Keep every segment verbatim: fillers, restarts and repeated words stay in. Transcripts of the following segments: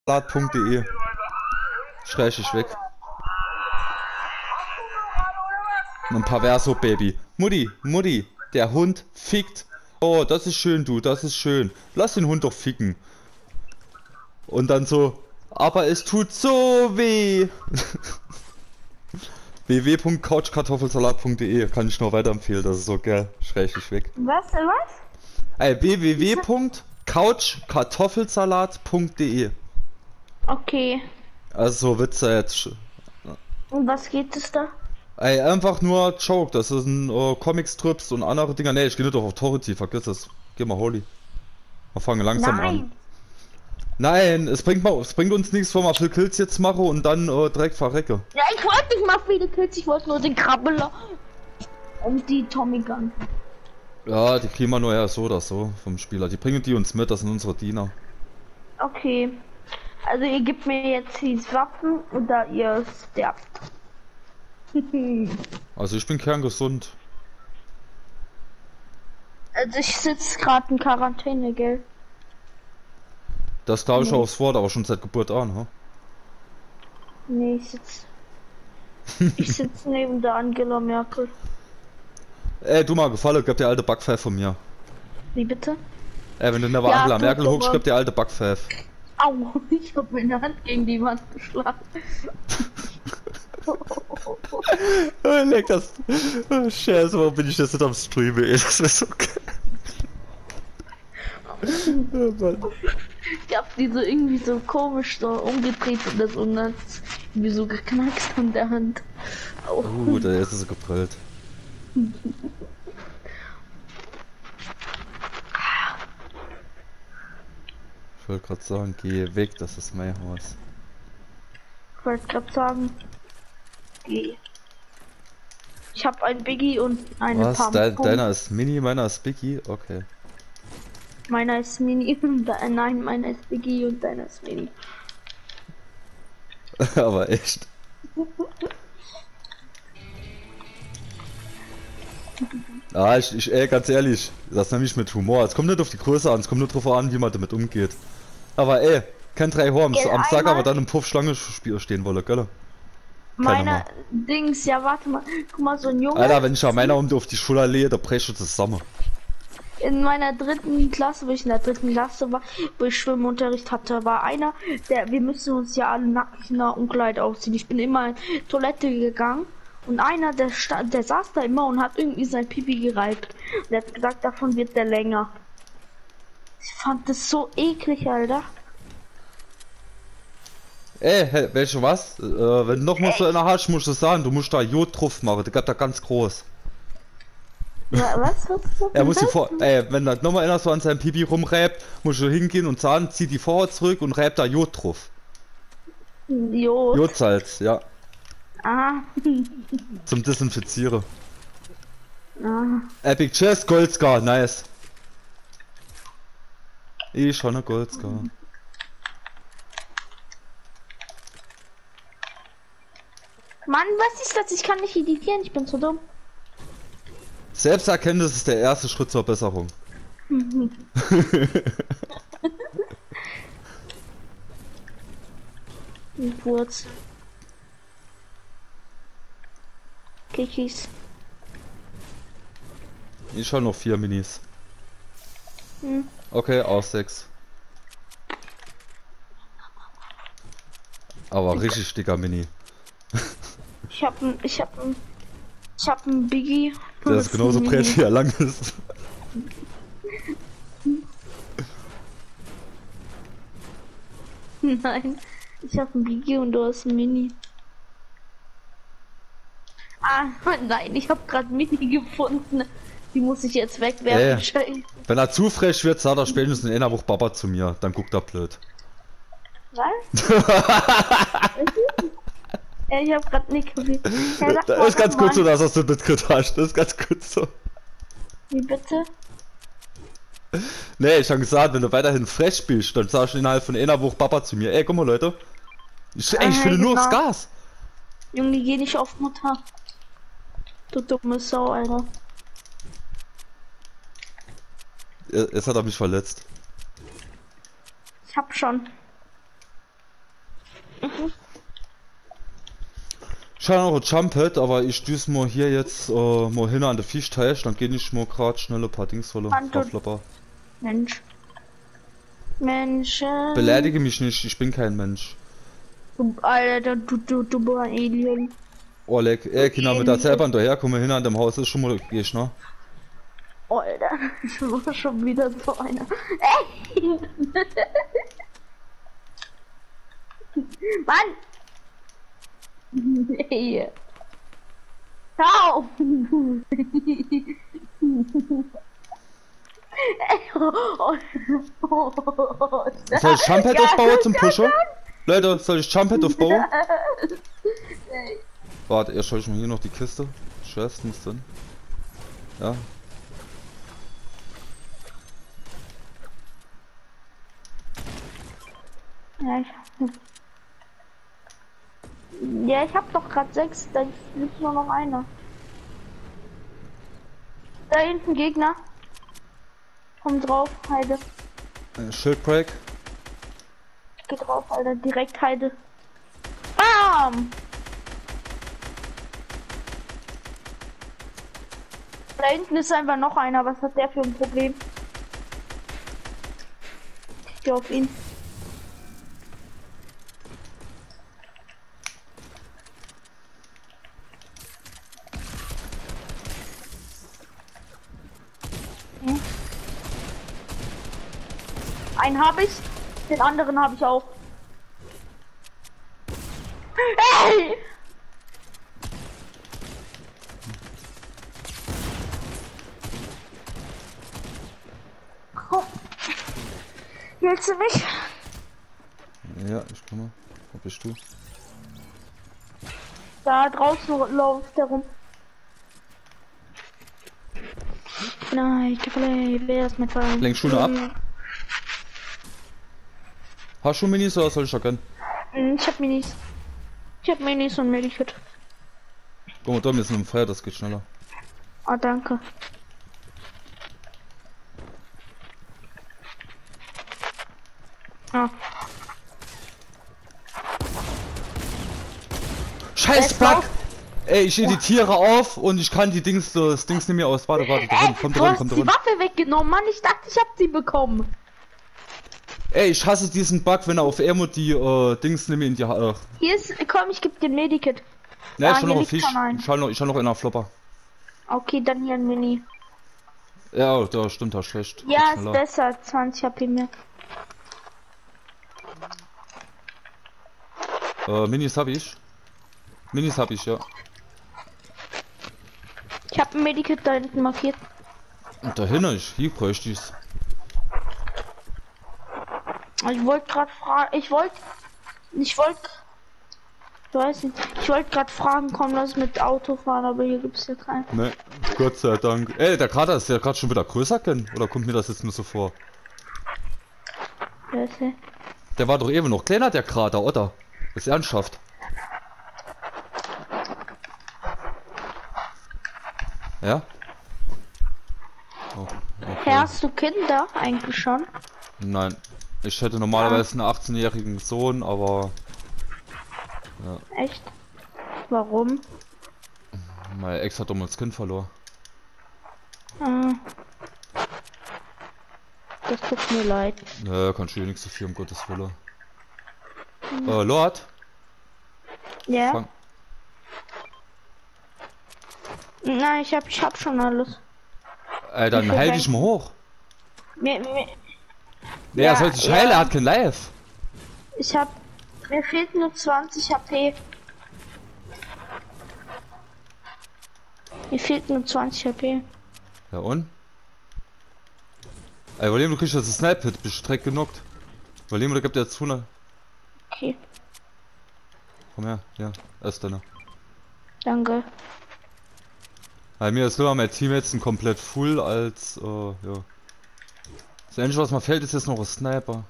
punkt de. Schräg ich weg. Ein Perverso Baby. Mutti, Mutti, der Hund fickt. Oh, das ist schön, du, das ist schön. Lass den Hund doch ficken. Und dann so, aber es tut so weh. w w w punkt couch kartoffelsalat punkt de kann ich nur weiterempfehlen, das ist so geil. Schräg ich weg. Was? Was? Ey, w w w punkt couch kartoffelsalat punkt de. Okay. Also so Witze jetzt. Und was geht es da? Ey, einfach nur Joke, das sind äh, Comicstrips und andere Dinger. Ne, ich gehe nicht auf Authority, vergiss es. Geh mal Holy. Wir fangen langsam Nein. an. Nein, es bringt, mal, es bringt uns nichts, wenn wir viel Kills jetzt machen und dann äh, direkt verrecke. Ja, ich wollte nicht mal viele Kills, ich wollte nur den Krabbeler und die Tommy Gun. Ja, die kriegen wir nur eher so oder so vom Spieler. Die bringen die uns mit, das sind unsere Diener. Okay. Also ihr gebt mir jetzt die Waffen oder ihr sterbt. Also ich bin kerngesund. Also ich sitze gerade in Quarantäne, gell? Das glaube ich auch aufs Wort, aber schon seit Geburt an, ha? Nee, ich sitze. Ich sitze neben der Angela Merkel. Ey, du mal gefallen, gib dir alte Backpfeif von mir. Wie bitte? Ey, wenn du neben Ja, Angela du Merkel hochst, Dummer. gib dir alte Backpfeif. Au, ich habe meine Hand gegen die Wand geschlagen. Oh, leck das. Oh, Scheiße, warum bin ich jetzt nicht am Streamen, ey? Das wäre so geil. Oh, Mann. Ich hab die so irgendwie so komisch so umgedreht und das und dann wie so geknackst an der Hand. Au. Uh, da ist es geprellt. Ich wollte gerade sagen, geh weg, das ist mein Haus. Ich wollte gerade sagen, geh. Ich habe ein Biggie und eine Was? Pump. Dein, deiner ist Mini, meiner ist Biggie? Okay. Meiner ist Mini und de nein, meiner ist Biggie und deiner ist Mini. Aber echt. Ah, ich, ich, ey, ganz ehrlich, das nehme ich mit Humor. Es kommt nicht auf die Größe an, es kommt nur darauf an, wie man damit umgeht. Aber ey, kein drei Horns Gell, am Sack, einmal- aber dann im Puff Schlange stehen wolle, gell? Meiner Dings, ja warte mal, guck mal, so ein Junge. Alter, wenn ich ja meiner um auf die Schulter lehe, da breche ich zusammen. In meiner dritten Klasse, wo ich in der dritten Klasse war, wo ich Schwimmunterricht hatte, war einer, der, wir müssen uns ja alle nackig in der Umkleid ausziehen. Ich bin immer in die Toilette gegangen und einer, der stand, der saß da immer und hat irgendwie sein Pipi gereibt. Und der hat gesagt, davon wird der länger. Ich fand das so eklig, Alter. Ey, hey, weißt du was? Äh, wenn du noch mal so einer hast, musst du sagen, du musst da Jod drauf machen, der geht da ganz groß. Ja, was? Was? was Er muss die was? vor, ey, wenn da noch mal einer so an seinem Pipi rumreibt, musst du hingehen und sagen, zieh die Vorhaut zurück und reibt da Jod drauf. Jod. Jodsalz, ja, Ah. zum Desinfizieren. ah. Epic Chest, Goldscar, nice. Ich schon eine Goldscar. Mann, was ist das? Ich kann nicht editieren, ich bin zu dumm. Selbsterkenntnis ist der erste Schritt zur Besserung. Wurz. Kikis. Ich habe noch vier Minis. Hm. Okay, aus sechs. Aber richtig dicker Mini. Ich hab ein, ich hab ein, ich hab ein Biggie. Der ist genauso breit wie er lang ist. Nein, ich hab ein Biggie und du hast ein Mini. Ah, nein, ich hab gerade Mini gefunden. Die muss ich jetzt wegwerfen. Ey. Scheiße. Wenn er zu frech wird, sagt er spätestens in einer Woche Baba zu mir. Dann guckt er blöd. Was? Ja, ich hab grad nicht gesehen. Ja, sag Das mal, ist ganz sag gut mal. so, dass er es nicht mitgekriegt hast. Das ist ganz gut so. Wie bitte? Nee, ich hab gesagt, wenn du weiterhin frech bist, dann sagst du innerhalb von einer Woche Papa zu mir. Ey, guck mal, Leute. Ich, ey, ich Ah, finde nur genau. aufs Gas. Junge, geh nicht auf Mutter. Du dumme Sau, Alter. Jetzt hat er mich verletzt. Ich hab schon. Ich habe noch ein Jump-Pad, aber ich düse mal hier jetzt äh, mal hin an den Fischteich, dann gehe ich mal gerade schnell ein paar Dings holen. Anto- Mensch. Menschen. Beleidige mich nicht, ich bin kein Mensch. Du, Alter, du, du, du, du, Alien. Oleg, ey, Kinder, mit da selber hinterher, komm mal hin an dem Haus, ist schon mal okay, ne? Alter, ich war schon wieder so einer. Ey! Mann! Nee. Hör auf! Soll ich Jump-Pad Ja, aufbauen zum ja, Pusher? Leute, soll ich Jump-Pad aufbauen? Warte, erst schaue ich mal hier noch die Kiste. Schwerstens dann. Ja. Ja, ich, ja, ich hab doch gerade sechs, da gibt nur noch einer. Da hinten Gegner. Komm drauf, Heide. Äh, Schildbreak. Geh drauf, Alter, direkt Heide. Bam! Da hinten ist einfach noch einer, was hat der für ein Problem? Ich geh auf ihn. Einen habe ich, den anderen habe ich auch. Hey! Komm. Willst du mich? Ja, ich komme. Wo bist du? Da draußen läuft der rum. Nein, ich kann wer ist mit Fallen? Lenkschuhe ab. Hast du Minis oder soll ich da gönnen? Ich hab Minis. Ich hab Minis und Medikit. Guck mal, da wir sind im Feuer, das geht schneller. Ah, danke. Ah. Scheiß Bug! Ey, ich editiere auf und ich kann die Dings, das Dings nicht mehr aus. Warte, warte, da drin, kommt Du drin, hast kommt die drin. Waffe weggenommen, Mann. Ich dachte, ich hab sie bekommen. Ey, ich hasse diesen Bug, wenn er auf Emo die äh, Dings nicht mehr in die Hand. Äh. Hier ist, komm, ich geb dir ein Medikit. Ne, Ah, ich schau hier noch auf liegt Fisch. schon ein. Ich schau noch, ich schau noch in der Flopper. Okay, dann hier ein Mini. Ja, da stimmt, da schlecht. Ja, Geht ist schneller. besser. zwanzig H P mehr. Äh, Minis hab ich. Minis hab ich, ja. Ich hab ein Medikit da hinten markiert. Und dahinter, ich, hier bräuchte ich's. Ich wollte gerade fragen, ich wollte, ich wollte, ich weiß nicht, ich wollte gerade fragen, komm, lass mit Auto fahren, aber hier gibt's ja keinen. Ne, Gott sei Dank. Ey, der Krater ist ja gerade schon wieder größer, Ken? Oder kommt mir das jetzt nur so vor? Wer ist der? Der war doch eben noch kleiner, der Krater, oder? Ist ernsthaft. Ja? Oh, okay. Hast du Kinder eigentlich schon? Nein. Ich hätte normalerweise einen achtzehnjährigen Sohn, aber Echt? Warum? mein Ex hat damals das Kind verloren. Ah. Das tut mir leid. Ne, kannst du hier nichts dafür, um Gottes Willen. Äh, Lord? Ja? Fang. Nein, ich hab, ich hab schon alles. Ey, dann Wie viel heil Dank? dich mal hoch. Mir, mir, Ne, Ja, er soll sich ja. heilen, er hat kein Life. ich hab, mir fehlt nur zwanzig H P. Mir fehlt nur zwanzig H P. Ja und? Ey, William, du kriegst das Snipe-Hit, bist direkt genockt. William, da gibt er jetzt hundert. Okay, Komm her, ja, erst deine. danke. Bei mir ist nur mein Teammates sind komplett full als, äh, ja. Das Einzige, was mir fehlt, ist jetzt noch ein Sniper.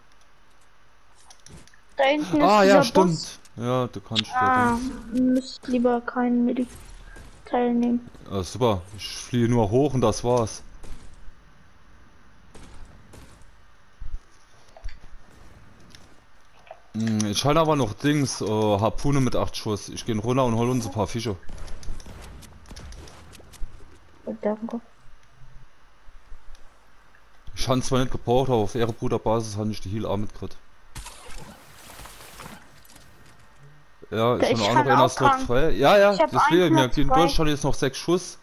Da hinten ist Ah, dieser ja, stimmt. Boss. Ja, du kannst Ah, ja. müsst lieber keinen Medik teilnehmen. Ah, super, ich fliehe nur hoch und das war's. Hm, Ich habe aber noch Dings, äh, Harpune mit acht Schuss. Ich gehe runter und hol uns ein paar Fische. Danke. Ich habe zwar nicht gebraucht, aber auf Ehrebruderbasis habe ich die Heal auch mitgekriegt. Ja, ist Ich schon auch kann noch einer auch Slot krank. frei. Ja, ja, Ich hab deswegen, einen wir Platz gehen frei. durch, schon jetzt noch sechs Schuss.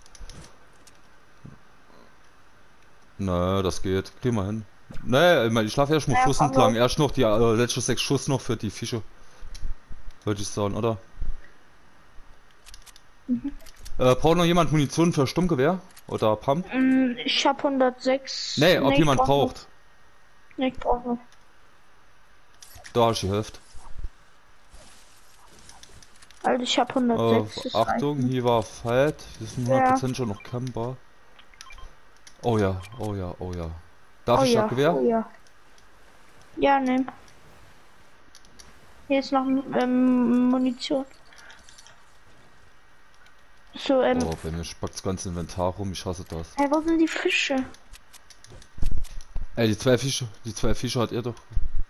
Na, das geht. Kriegen wir hin. Ne, ich, mein, ich schlafe erst mal Ja, Fluss komm entlang. los. Erst noch die äh, letzten sechs Schuss noch für die Fische. Würde ich sagen, oder? Mhm. Äh, braucht noch jemand Munition für Sturmgewehr? Oder Pump? Mm, Ich hab hundertsechs. Nee, ob ich jemand brauch braucht. nicht. Nee, ich brauch nicht. Da ist die Hälfte. Also ich hab Äh, hundertsechs. das Achtung, reicht. hier war Fight. Wir sind Ja. hundert Prozent schon noch Camper. Oh ja, oh ja, oh ja. Darf Oh ich ja, das Gewehr? oh ja. Ja, nimm. Hier ist noch ähm, Munition. So, ähm. Oh, bei mir spackt das ganze Inventar rum, ich hasse das. Hey, wo sind die Fische? Ey, die zwei Fische, die zwei Fische hat ihr doch.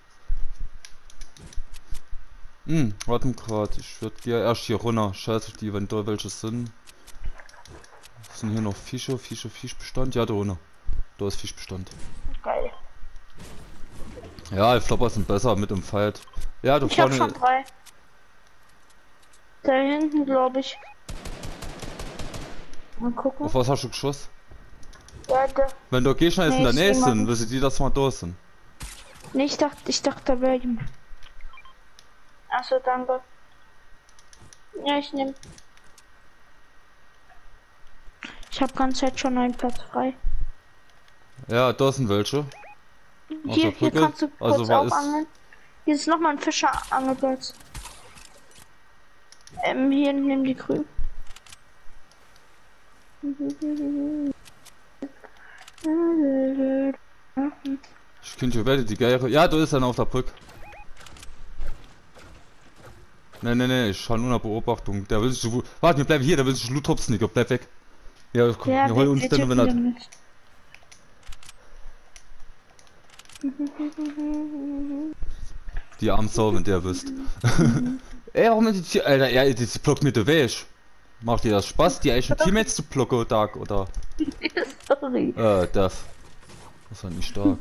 Hm, warte grad, ich würde dir erst hier runter. Scheiße, die, wenn da welche sind. Sind hier noch Fische, Fische, Fischbestand? Ja, da runter. Da ist Fischbestand. Geil. Ja, die Flopper sind besser mit dem Fight. Ja, da Ich hab vorne. schon drei. Da hinten, glaube ich. Mal gucken. Auf was hast du geschossen? Ja, da. Wenn da Gegner jetzt Nee, in der ich Nähe seh mal sind, nicht. wissen die, dass wir da sind. Nee, ich dachte, ich dachte, da wäre jemand. Achso, danke. Ja, ich nehme. Ich habe ganz Zeit schon einen Platz frei. Ja, da sind welche. Auf Hier, der hier Brücke. kannst du kurz Also, was ist. aufangeln. Hier ist nochmal ein Fischerangelplatz. Ähm, hier nimm die grün. Ich könnte werde die Geire. Ja, da ist einer auf der Brücke. Ne, ne, ne, ich schaue nur nach Beobachtung. Der will sich so. Warte, wir bleiben hier, der will sich Loot-Hopsnicker, bleib weg. Ja, komm, Ja, wir holen wir, uns wir den, wenn er. töten damit. Die armen Sau, wenn der wisst. Ey, warum ist die. Alter, ja, das blockt mir den Weg. Macht dir das Spaß, die eigenen Teammates zu blocken, Dark, oder? Sorry. Äh, Death. Das war nicht stark.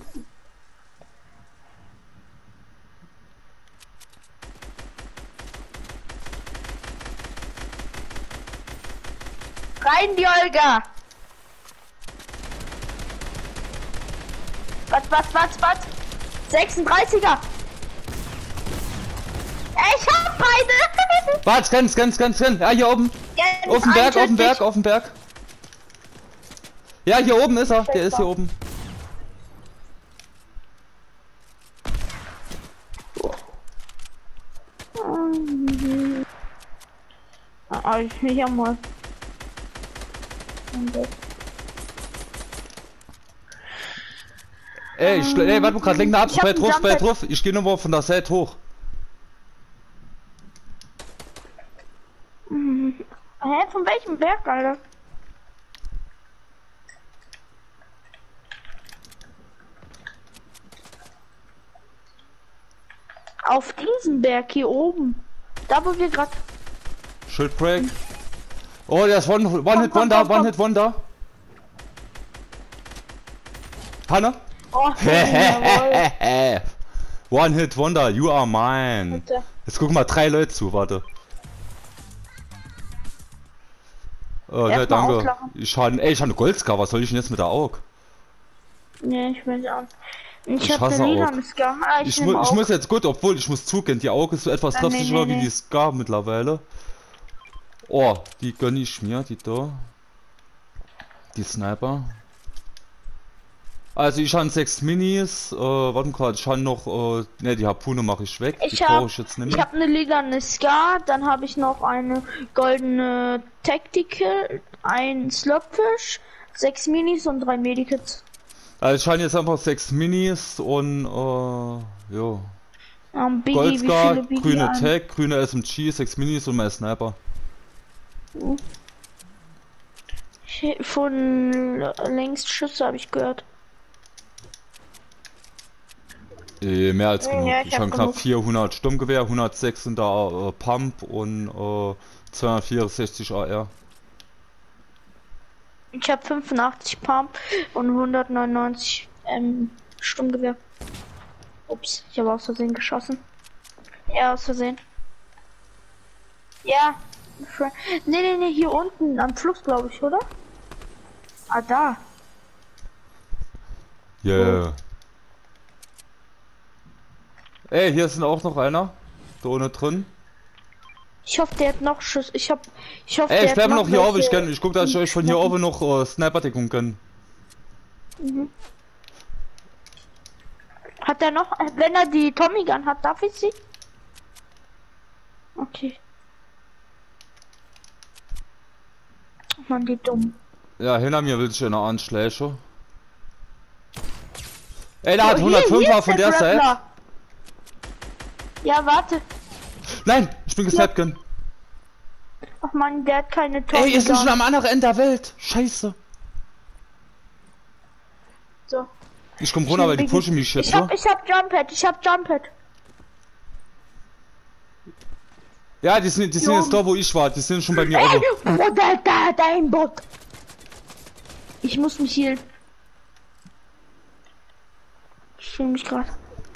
Rein die Olga! Was, was, was, was? sechsunddreißiger! Ich hab beide! Warte, ganz, ganz, ganz, ganz. Ja, hier oben. Ja, Auf dem Berg, auf dem eintötig. Berg, auf dem Berg. Ja, hier oben ist er. Der ist hier oben. Ah, ich will hier mal. Ey, ich, ey, warte mal grad, lenk nach ab. Ich hab Bei einen drauf, bei Jump-Pad. drauf. Ich geh nochmal von der Seite hoch. Hä, von welchem Berg, Alter? Auf diesem Berg hier oben. Da wo wir gerade. Schildbreak. Oh, der ist One, one Hit komm, Wonder, komm, One komm. Hit Wonder. Hanna? Oh, jawohl. One Hit Wonder, you are mine. Bitte. Jetzt gucken mal drei Leute zu, warte. Oh, ne, Erst mal danke. auslachen. Ich habe, ey, ich habe eine Goldscar, was soll ich denn jetzt mit der Aug? Nee, ich will auch. Ich, Ich hab hasse eine Aug. lila Scar. Ah, ich, Ich, nehm mu ich Aug. muss jetzt, gut, obwohl ich muss zugehen, die Aug ist so etwas Ah, nee, treffsicherer nee, wie nee. die Scar mittlerweile. Oh, die gönne ich mir, die da. Die Sniper. Also ich habe sechs Minis, äh, warte mal, ich habe noch, äh, ne, die Harpune mache ich weg, Ich die hab- brauche ich jetzt nicht Ich mehr. habe eine lila Scar, dann habe ich noch eine goldene Tactical, ein Slopfish, sechs Minis und drei Medikits. Also ich habe jetzt einfach sechs Minis und, äh, jo. Ähm, Biggie, wie Goldscar, viele Biggie grüne ein? Tag, grüne S M G, sechs Minis und mein Sniper. Von längst Schüsse habe ich gehört. Eh, mehr als genug. Ja, ich ich habe hab knapp genug. vierhundert Sturmgewehr, hundertsechs in der äh, Pump und äh, zweihundertvierundsechzig A R. Ich habe fünfundachtzig Pump und hundertneunundneunzig ähm, Sturmgewehr. Ups, ich habe aus Versehen geschossen. Ja, aus Versehen. Ja. Fra- Nee, nee, nee, hier unten am Fluss, glaube ich, oder? Ah, da. Yeah. Ey, hier ist auch noch einer. Da ohne drin. Ich hoffe, der hat noch Schuss. Ich hoffe, ich hoffe, Ey, der ich hat bleibe noch noch hier auf. Ich, welche kann, ich guck, dass ich euch von hier oben noch äh, Sniper-Deckung kann. Mhm. Hat er noch, äh, wenn er die Tommy Gun hat, darf ich sie? Okay. Mann, die dumm. Ja, hinter mir will sich einer anschlägen. Ey, der Jo, hat hier- hundertfünfer hier ist von der Seite. Grappler. Ja, warte. Nein, ich bin gesetgen. Ach man, der hat keine Tommy Ey, ihr seid Gun. schon am anderen Ende der Welt. Scheiße. So. Ich komm runter, weil die pushen mich jetzt Ich so. hab, ich hab Jump Pad, ich hab Jump Pad. Ja, die sind, die sind Jo. jetzt da, wo ich war. Die sind schon bei mir Ey, oben. wo da, da, dein Bot. Ich muss mich healen. Ich fühle mich gerade.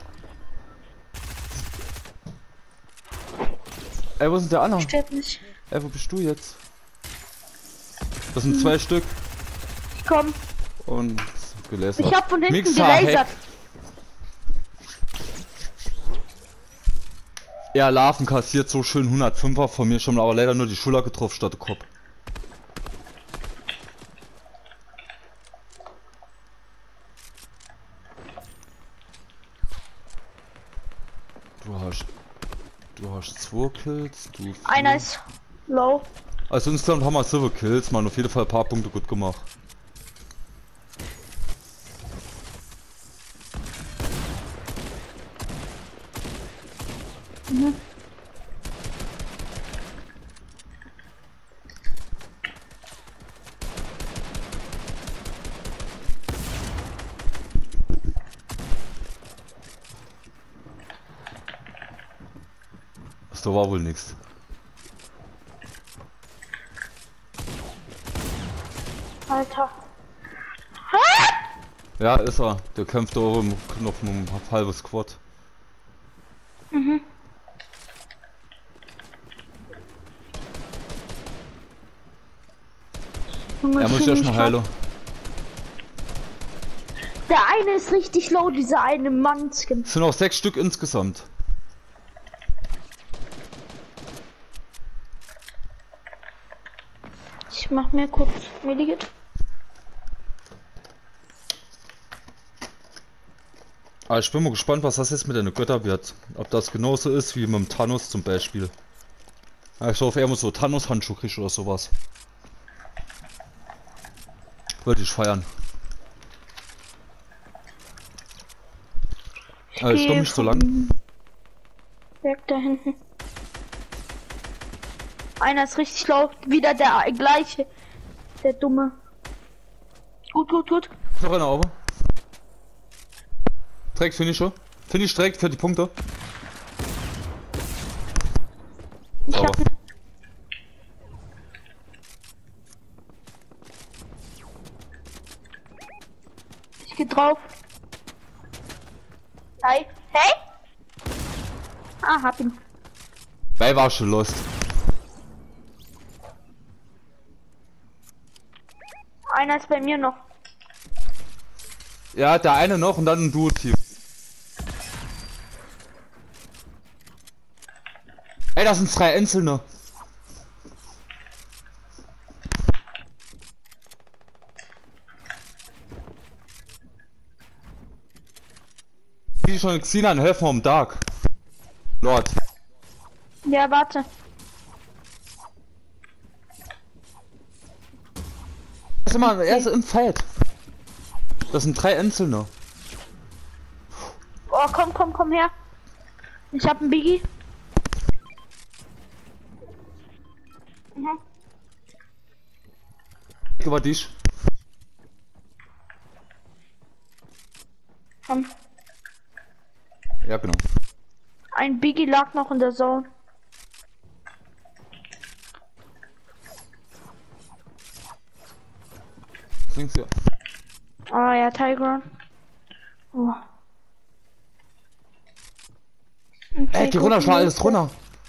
Ey, wo sind der andere? Stirbt nicht. Ey, wo bist du jetzt? Das sind zwei Stück. Ich komm. Und gelesen. Ich hab von hinten Mixer, gelasert. Hack. Ja, Larven kassiert so schön hundertfünfer von mir schon, aber leider nur die Schulter getroffen statt der Kopf. Du hast. Du hast zwei Kills, du. Vier. Einer ist low. Also insgesamt haben wir sieben Kills, man, auf jeden Fall ein paar Punkte gut gemacht. Mhm. Das da war wohl nichts. Alter. Ja, ist er. Der kämpft da oben noch mit einem halben Squad. Mhm. Junge, Er muss ich sich fühl erstmal mich heilen. Der eine ist richtig low, dieser eine Mannskin. Es sind auch sechs Stück insgesamt. Ich mach mir kurz Medigit. Aber ich bin mal gespannt, was das jetzt mit den Götter wird. Ob das genauso ist wie mit dem Thanos zum Beispiel. Ja, ich hoffe, er muss so Thanos-Handschuh kriegt oder sowas. Würde ich feiern. Aber ich geh komme nicht so lang. Weg da hinten. Einer ist richtig low. Wieder der gleiche. Der dumme. Gut, gut, gut. Noch einer oben. Direkt Finisher. Finish direkt für die Punkte. Ich Sauber. hab. Ich geh drauf. Hi. Hey? Ah, hab ihn. Wer war schon lost? Einer ist bei mir noch. Ja, der eine noch und dann ein Duo-Team. Ey, das sind drei Einzelne. Die schon gesehen haben, helfen wir am Dark. Lord. Ja, warte. Das ist immer, er ist im Feld. Das sind drei Einzelne. Oh, komm, komm, komm her. Ich hab einen Biggie. Mhm. Über dich. Komm. lag noch in der Zone. Links, ja. Ah ja, Tiger. Oh. Okay, Ey, geh gut, runter, schau alles gut. runter.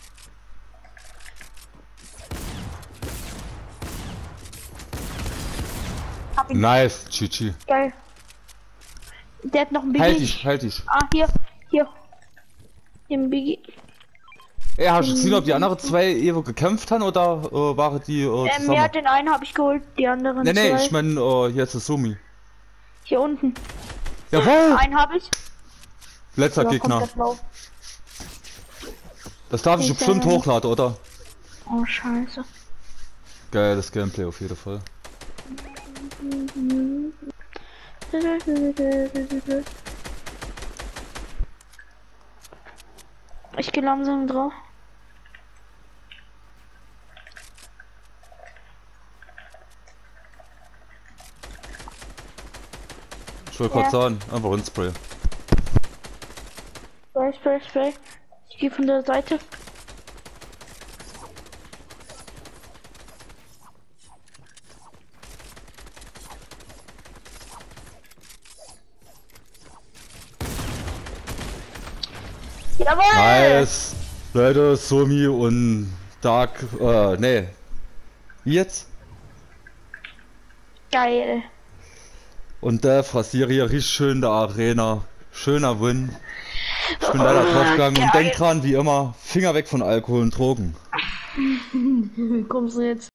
Hab ihn. Nice, G G. Geil. Der hat noch ein Biggie. Halt dich, halt dich. Ah, hier, hier. Hier ein Biggie. Ey, hast du gesehen, ob die anderen zwei Evo gekämpft haben oder äh, waren die äh, Ähm, zusammen? ja, den einen habe ich geholt, die anderen Nee, nee, zwei. ich mein, äh, jetzt ist Sumi. Hier unten. Jawohl! Einen habe ich. Letzter Ja, Gegner. komplett blau. Das darf ich Ich, bestimmt äh, hochladen, oder? Oh, scheiße. Geiles Gameplay auf jeden Fall. Ich gehe langsam drauf. Ich wollte Ja. gerade sagen, einfach ein Spray. Spray, Spray, Spray. Ich gehe von der Seite. Jawohl! Nice! Leute, Sumi und Dark, äh, nee. Wie jetzt? Geil. Und der rasiere hier richtig schön der Arena. Schöner Win. Ich bin leider draufgegangen und geil. denk dran, wie immer, Finger weg von Alkohol und Drogen. Wie kommst du jetzt?